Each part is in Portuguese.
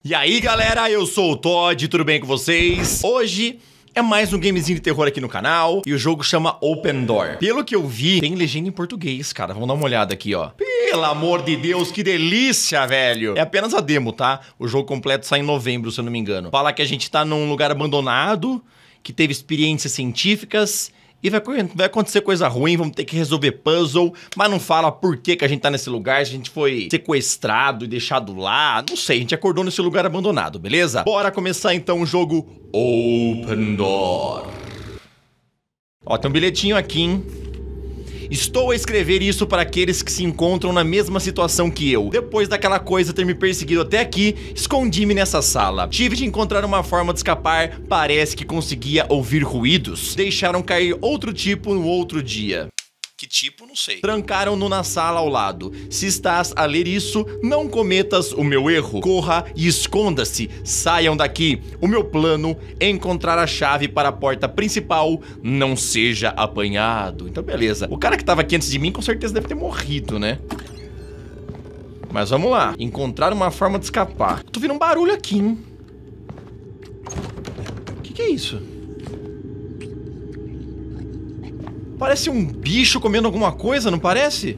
E aí galera, eu sou o Todd, tudo bem com vocês? Hoje é mais um gamezinho de terror aqui no canal e o jogo chama Open Door. Pelo que eu vi, tem legenda em português, cara. Vamos dar uma olhada aqui, ó. Pelo amor de Deus, que delícia, velho. É apenas a demo, tá? O jogo completo sai em novembro, se eu não me engano. Fala que a gente tá num lugar abandonado, que teve experiências científicas e vai acontecer coisa ruim, vamos ter que resolver puzzle, mas não fala por que a gente tá nesse lugar, se a gente foi sequestrado e deixado lá, não sei, a gente acordou nesse lugar abandonado, beleza? Bora começar então o jogo Open Door. Ó, tem um bilhetinho aqui, hein? Estou a escrever isso para aqueles que se encontram na mesma situação que eu. Depois daquela coisa ter me perseguido até aqui, escondi-me nessa sala. Tive de encontrar uma forma de escapar, parece que conseguia ouvir ruídos. Deixaram cair outro tipo no outro dia. Que tipo, não sei. Trancaram-no na sala ao lado. Se estás a ler isso, não cometas o meu erro. Corra e esconda-se. Saiam daqui. O meu plano é encontrar a chave para a porta principal. Não seja apanhado. Então, beleza. O cara que tava aqui antes de mim, com certeza deve ter morrido, né? Mas vamos lá. Encontrar uma forma de escapar. Tô vendo um barulho aqui, hein? O que é isso? Parece um bicho comendo alguma coisa, não parece?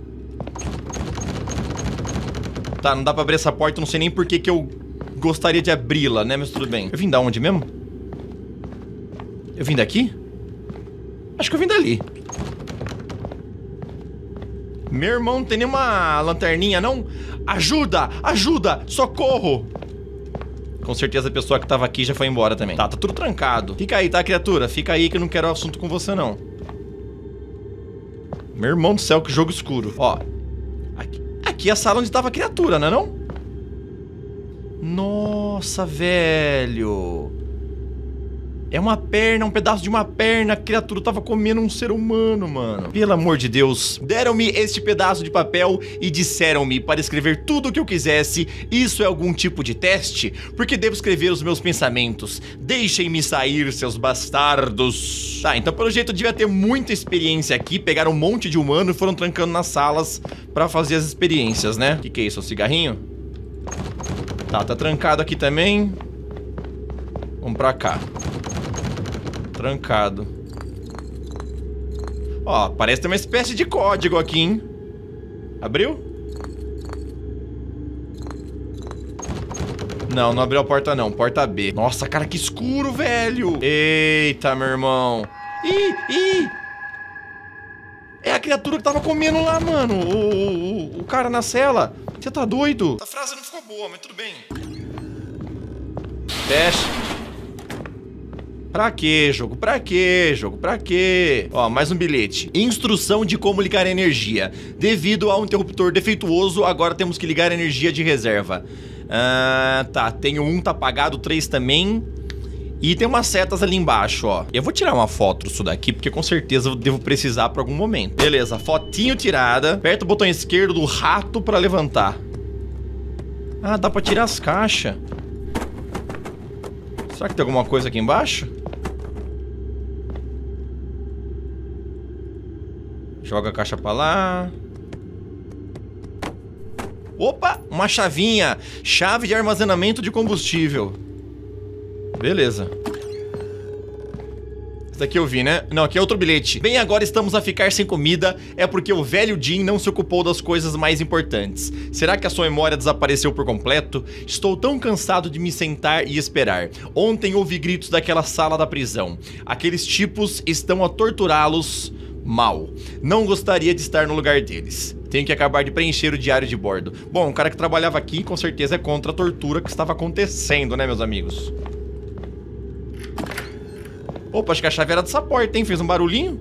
Tá, não dá pra abrir essa porta, não sei nem por que eu gostaria de abri-la, né? Mas tudo bem. Eu vim da onde mesmo? Eu vim daqui? Acho que eu vim dali. Meu irmão, não tem nenhuma lanterninha, não? Ajuda! Ajuda! Socorro! Com certeza a pessoa que tava aqui já foi embora também. Tá tudo trancado. Fica aí, tá, criatura? Fica aí que eu não quero assunto com você, não. Meu irmão do céu, que jogo escuro. Ó, aqui é a sala onde tava a criatura, não é não? Nossa, velho. É uma perna, um pedaço de uma perna. A criatura tava comendo um ser humano, mano. Pelo amor de Deus. Deram-me este pedaço de papel e disseram-me para escrever tudo o que eu quisesse. Isso é algum tipo de teste? Porque devo escrever os meus pensamentos. Deixem-me sair, seus bastardos. Tá, então pelo jeito eu devia ter muita experiência aqui. Pegaram um monte de humano e foram trancando nas salas pra fazer as experiências, né? O que é isso? É um cigarrinho? Tá trancado aqui também. Vamos pra cá. Trancado. Ó, parece ter uma espécie de código aqui, hein? Abriu? Não, não abriu a porta não, porta B. Nossa, cara, que escuro, velho. Eita, meu irmão. Ih! É a criatura que tava comendo lá, mano. O cara na cela. Você tá doido? A frase não ficou boa, mas tudo bem. Fecha. Pra quê, jogo? Pra quê, jogo? Pra quê? Ó, mais um bilhete. Instrução de como ligar a energia. Devido ao interruptor defeituoso, agora temos que ligar a energia de reserva. Tá. Tem um, tá apagado, 3 também. E tem umas setas ali embaixo, ó. Eu vou tirar uma foto disso daqui, porque com certeza eu devo precisar pra algum momento. Beleza, fotinho tirada. Aperta o botão esquerdo do rato pra levantar. Ah, dá pra tirar as caixas. Será que tem alguma coisa aqui embaixo? Joga a caixa pra lá. Opa, uma chavinha. Chave de armazenamento de combustível. Beleza. Esse daqui eu vi, né? Não, aqui é outro bilhete. Bem, agora estamos a ficar sem comida. É porque o velho Jim não se ocupou das coisas mais importantes. Será que a sua memória desapareceu por completo? Estou tão cansado de me sentar e esperar. Ontem ouvi gritos daquela sala da prisão. Aqueles tipos estão a torturá-los mal. Não gostaria de estar no lugar deles. Tenho que acabar de preencher o diário de bordo. Bom, o cara que trabalhava aqui com certeza é contra a tortura que estava acontecendo, né, meus amigos? Opa, acho que a chave era dessa porta, hein? Fez um barulhinho.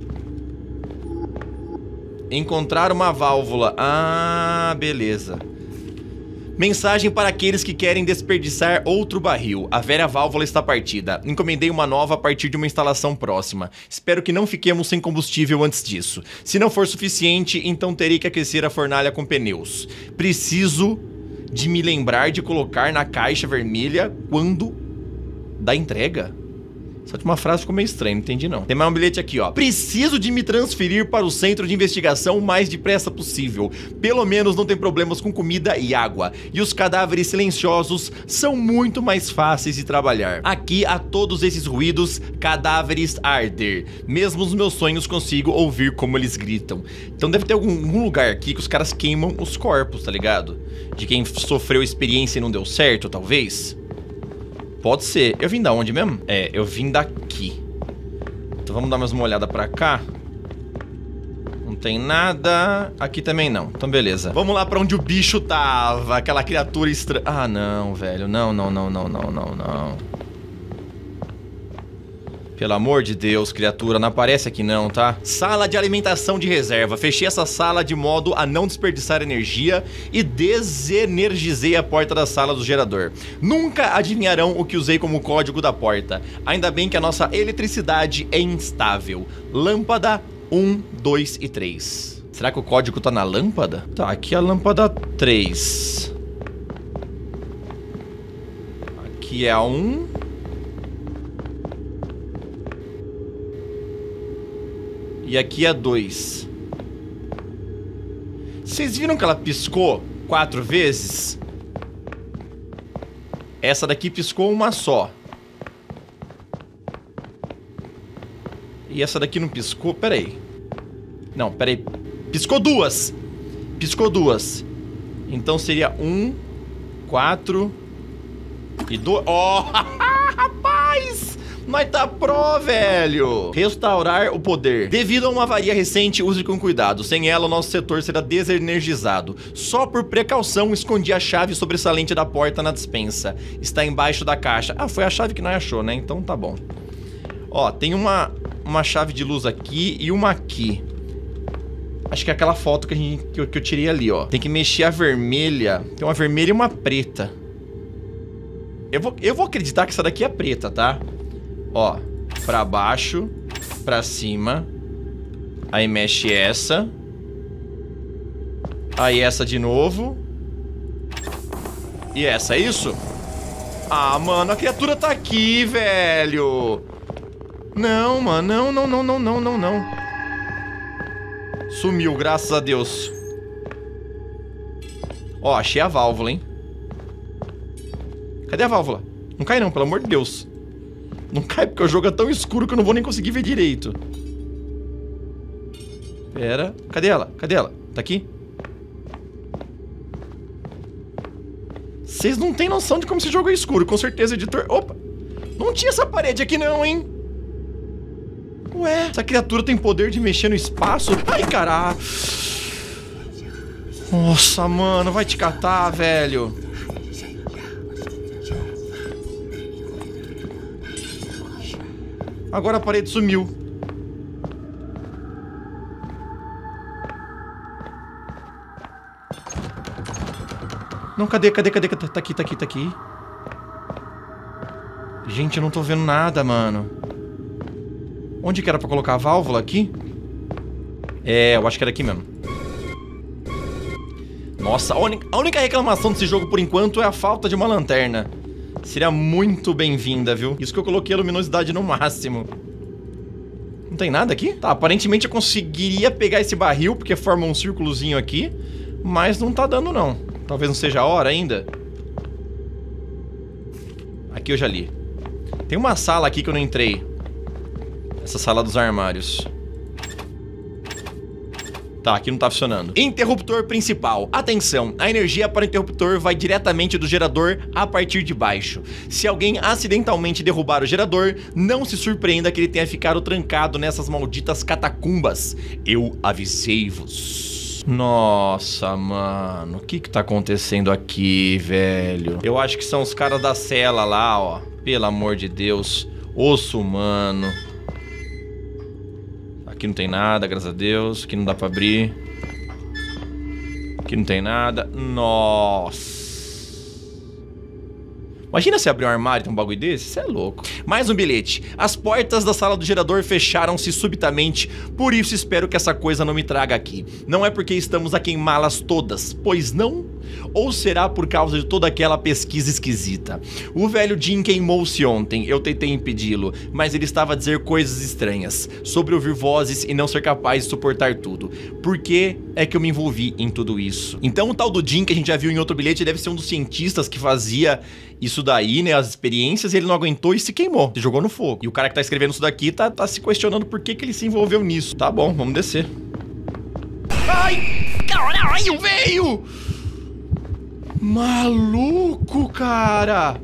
Encontrar uma válvula. Ah, beleza. Mensagem para aqueles que querem desperdiçar outro barril. A velha válvula está partida. Encomendei uma nova a partir de uma instalação próxima. Espero que não fiquemos sem combustível antes disso. Se não for suficiente, então terei que aquecer a fornalha com pneus. Preciso de me lembrar de colocar na caixa vermelha quando da entrega. Essa última frase ficou meio estranha, não entendi não. Tem mais um bilhete aqui, ó. Preciso de me transferir para o centro de investigação o mais depressa possível. Pelo menos não tem problemas com comida e água. E os cadáveres silenciosos são muito mais fáceis de trabalhar. Aqui, a todos esses ruídos, cadáveres a arder. Mesmo nos meus sonhos consigo ouvir como eles gritam. Então deve ter algum lugar aqui que os caras queimam os corpos, tá ligado? De quem sofreu experiência e não deu certo, talvez. Pode ser. Eu vim da onde mesmo? É, eu vim daqui. Então vamos dar mais uma olhada pra cá. Não tem nada. Aqui também não. Então beleza. Vamos lá pra onde o bicho tava. Aquela criatura estranha. Ah, não, velho. Não. Pelo amor de Deus, criatura, não aparece aqui não, tá? Sala de alimentação de reserva. Fechei essa sala de modo a não desperdiçar energia e desenergizei a porta da sala do gerador. Nunca adivinharão o que usei como código da porta. Ainda bem que a nossa eletricidade é instável. Lâmpada 1, 2 e 3. Será que o código tá na lâmpada? Tá, aqui é a lâmpada 3. Aqui é a 1. E aqui é 2. Vocês viram que ela piscou 4 vezes? Essa daqui piscou uma só. E essa daqui não piscou? Pera aí. Não, pera aí. Piscou 2. Piscou 2. Então seria 1, 4 e 2. Oh, rapaz! Nós tá pro, velho. Restaurar o poder. Devido a uma avaria recente, use com cuidado. Sem ela, o nosso setor será desenergizado. Só por precaução, escondi a chave sobressalente da porta na despensa. Está embaixo da caixa. Ah, foi a chave que nós achou, né? Então tá bom. Ó, tem uma chave de luz aqui e uma aqui. Acho que é aquela foto que eu tirei ali, ó. Tem que mexer a vermelha. Tem uma vermelha e uma preta. Eu vou acreditar que essa daqui é preta, tá? Ó, pra baixo, pra cima. Aí mexe essa. Aí essa de novo. E essa, é isso? Ah, mano, a criatura tá aqui, velho. Não, mano, não. Sumiu, graças a Deus. Ó, achei a válvula, hein? Cadê a válvula? Não cai não, pelo amor de Deus. Não cai porque o jogo é tão escuro que eu não vou nem conseguir ver direito. Pera. Cadê ela? Cadê ela? Tá aqui? Vocês não têm noção de como esse jogo é escuro. Com certeza, editor... Opa! Não tinha essa parede aqui não, hein? Ué? Essa criatura tem poder de mexer no espaço? Ai, caralho! Nossa, mano. Vai te catar, velho. Agora a parede sumiu. Não, cadê? Tá aqui. Gente, eu não tô vendo nada, mano. Onde que era pra colocar a válvula? Aqui? É, eu acho que era aqui mesmo. Nossa, a única reclamação desse jogo por enquanto é a falta de uma lanterna. Seria muito bem-vinda, viu? Isso que eu coloquei a luminosidade no máximo. Não tem nada aqui? Tá, aparentemente eu conseguiria pegar esse barril, porque forma um círculozinho aqui. Mas não tá dando, não. Talvez não seja a hora ainda. Aqui eu já li. Tem uma sala aqui que eu não entrei. Essa sala dos armários. Tá, aqui não tá funcionando. Interruptor principal. Atenção, a energia para o interruptor vai diretamente do gerador a partir de baixo. Se alguém acidentalmente derrubar o gerador, não se surpreenda que ele tenha ficado trancado nessas malditas catacumbas. Eu avisei-vos. Nossa, mano, o que tá acontecendo aqui, velho? Eu acho que são os caras da cela lá, ó. Pelo amor de Deus. Osso humano. Aqui não tem nada, graças a Deus. Aqui não dá pra abrir. Aqui não tem nada. Nossa. Imagina se abrir um armário e tem um bagulho desse. Isso é louco. Mais um bilhete. As portas da sala do gerador fecharam-se subitamente. Por isso espero que essa coisa não me traga aqui. Não é porque estamos a queimá-las todas, pois não? Ou será por causa de toda aquela pesquisa esquisita? O velho Jim queimou-se ontem, eu tentei impedi-lo, mas ele estava a dizer coisas estranhas, sobre ouvir vozes e não ser capaz de suportar tudo. Por que é que eu me envolvi em tudo isso? Então o tal do Jim que a gente já viu em outro bilhete deve ser um dos cientistas que fazia isso daí, né, as experiências, e ele não aguentou e se queimou, se jogou no fogo. E o cara que tá escrevendo isso daqui tá se questionando por que ele se envolveu nisso. Tá bom, vamos descer. Ai! Caralho, velho! Maluco, cara!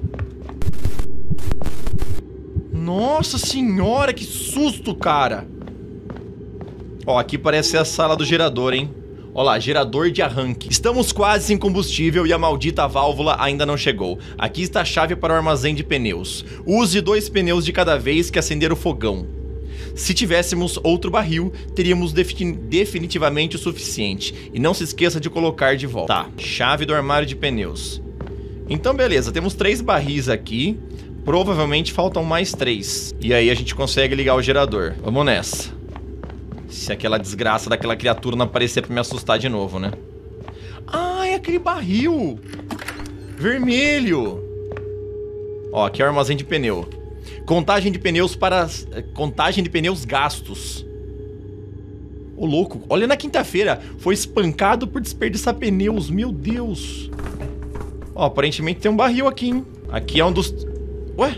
Nossa senhora, que susto, cara! Ó, aqui parece ser a sala do gerador, hein? Ó lá, gerador de arranque. Estamos quase sem combustível e a maldita válvula ainda não chegou. Aqui está a chave para o armazém de pneus. Use 2 pneus de cada vez que acender o fogão. Se tivéssemos outro barril, teríamos definitivamente o suficiente. E não se esqueça de colocar de volta. Tá, chave do armário de pneus. Então beleza, temos 3 barris aqui. Provavelmente faltam mais 3. E aí a gente consegue ligar o gerador. Vamos nessa. Se aquela desgraça daquela criatura não aparecer pra me assustar de novo, né? Ah, é aquele barril vermelho. Ó, aqui é o armazém de pneu. Contagem de pneus contagem de pneus gastos. Ô, louco, olha na quinta-feira. Foi espancado por desperdiçar pneus, meu Deus. Ó, aparentemente tem um barril aqui, hein? Aqui é um dos... Ué?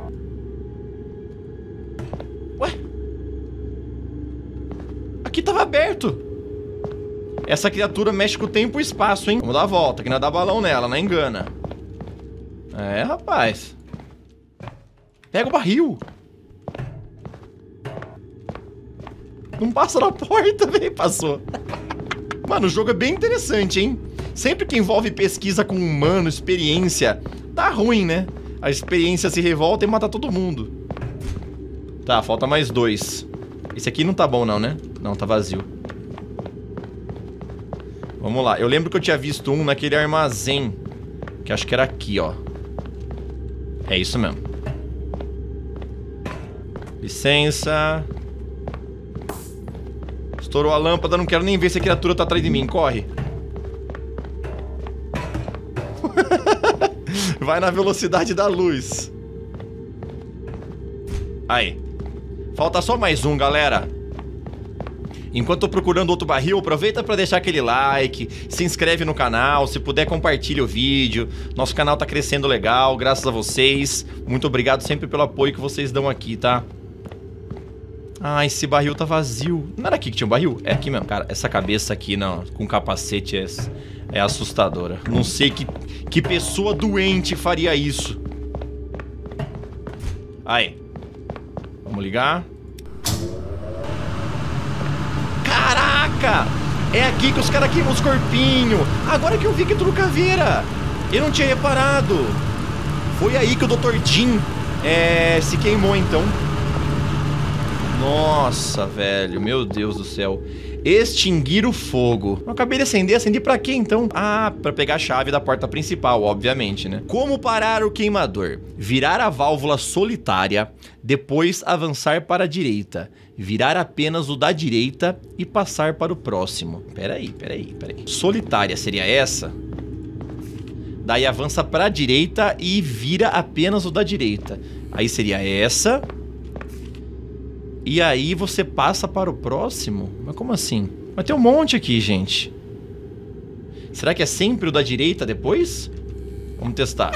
Aqui tava aberto. Essa criatura mexe com o tempo e o espaço, hein? Vamos dar a volta, que não dá balão nela, não engana. É, rapaz. Pega o barril. Não passa na porta, velho. Passou. Mano, o jogo é bem interessante, hein? Sempre que envolve pesquisa com humano, experiência, tá ruim, né? A experiência se revolta e mata todo mundo. Tá, falta mais 2. Esse aqui não tá bom não, né? Não, tá vazio. Vamos lá. Eu lembro que eu tinha visto um naquele armazém. Que acho que era aqui, ó. É isso mesmo. Licença. Estourou a lâmpada. Não quero nem ver se a criatura tá atrás de mim. Corre. Vai na velocidade da luz. Aí. Falta só mais um, galera. Enquanto eu tô procurando outro barril, aproveita pra deixar aquele like, se inscreve no canal, se puder compartilha o vídeo. Nosso canal tá crescendo legal, graças a vocês. Muito obrigado sempre pelo apoio que vocês dão aqui, tá? Ah, esse barril tá vazio. Não era aqui que tinha um barril? É aqui mesmo. Cara, essa cabeça aqui não, com capacete é assustadora. Não sei que pessoa doente faria isso. Aí. Vamos ligar. Caraca! É aqui que os caras queimam os corpinhos. Agora que eu vi que é tudo caveira. Eu não tinha reparado. Foi aí que o Dr. Jim se queimou, então. Nossa, velho. Meu Deus do céu. Extinguir o fogo. Eu acabei de acender. Acendi pra quê, então? Ah, pra pegar a chave da porta principal, obviamente, né? Como parar o queimador? Virar a válvula solitária, depois avançar para a direita. Virar apenas o da direita e passar para o próximo. Peraí. Solitária seria essa? Daí avança pra direita e vira apenas o da direita. Aí seria essa... E aí você passa para o próximo? Mas como assim? Mas tem um monte aqui, gente. Será que é sempre o da direita depois? Vamos testar.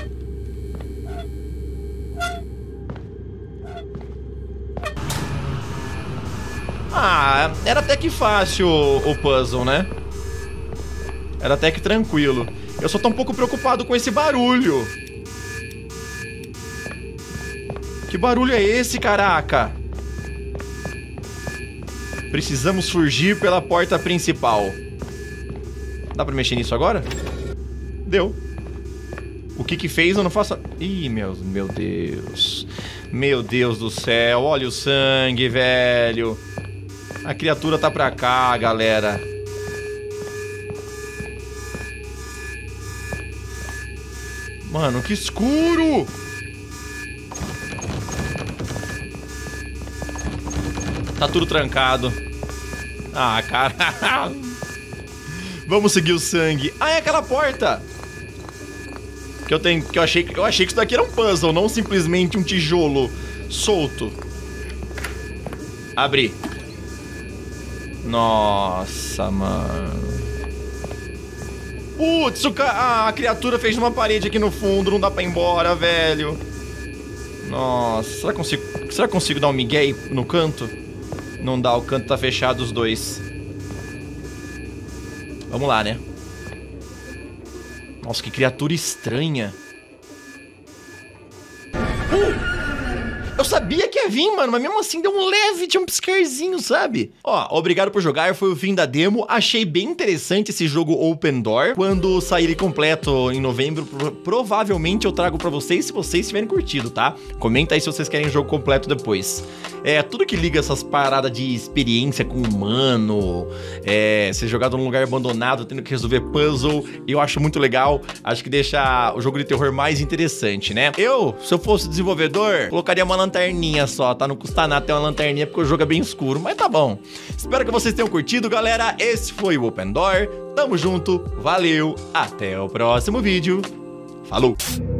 Ah, era até que fácil o puzzle, né? Era até que tranquilo. Eu só tô um pouco preocupado com esse barulho. Que barulho é esse, caraca? Precisamos fugir pela porta principal. Dá pra mexer nisso agora? Deu. O que fez eu não faço... Ih, meu Deus. Meu Deus do céu. Olha o sangue, velho. A criatura tá pra cá, galera. Mano, que escuro! Tá tudo trancado. Ah, cara. Vamos seguir o sangue. Ah, é aquela porta. Eu achei que isso daqui era um puzzle, não simplesmente um tijolo solto. Abri. Nossa, mano. Putz, a criatura fez uma parede aqui no fundo, não dá pra ir embora, velho. Nossa, será que consigo dar um migué aí no canto? Não dá, o canto tá fechado os dois. Vamos lá, né? Nossa, que criatura estranha. Eu sabia que ia vir, mano, mas mesmo assim deu um leve jumpscarezinho, sabe? Ó, obrigado por jogar, foi o fim da demo. Achei bem interessante esse jogo Open Door. Quando sair ele completo em novembro, provavelmente eu trago pra vocês, se vocês tiverem curtido, tá? Comenta aí se vocês querem o jogo completo depois. Tudo que liga essas paradas de experiência com humano, ser jogado num lugar abandonado, tendo que resolver puzzle, eu acho muito legal. Acho que deixa o jogo de terror mais interessante, né? Se eu fosse desenvolvedor, colocaria uma lanterninha só, tá? Não custa nada ter uma lanterninha porque o jogo é bem escuro, mas tá bom. Espero que vocês tenham curtido, galera. Esse foi o Open Door. Tamo junto, valeu, até o próximo vídeo. Falou!